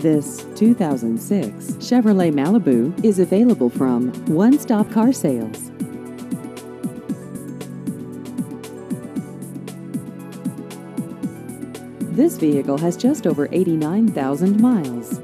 This 2006 Chevrolet Malibu is available from One Stop Car Sales. This vehicle has just over 89,000 miles.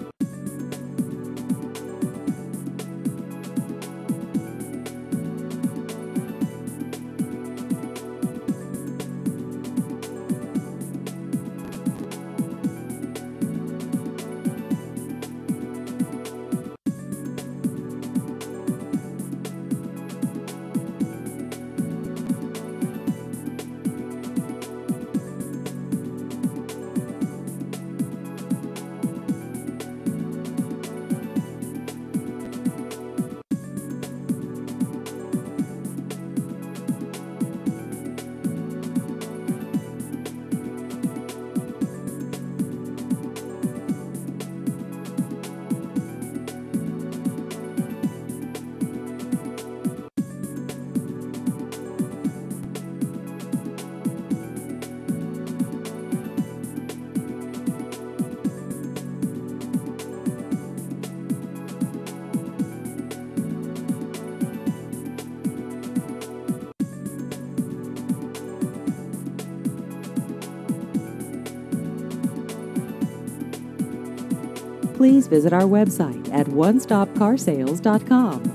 Please visit our website at onestopcarsales.com.